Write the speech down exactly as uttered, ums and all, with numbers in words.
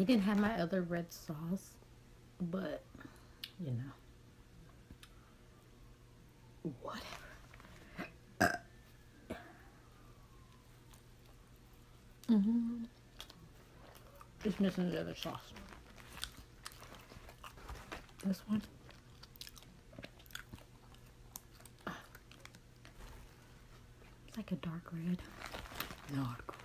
They didn't have my other red sauce, but you know, whatever. Mm-hmm. It's missing the other sauce. This one. It's like a dark red. Not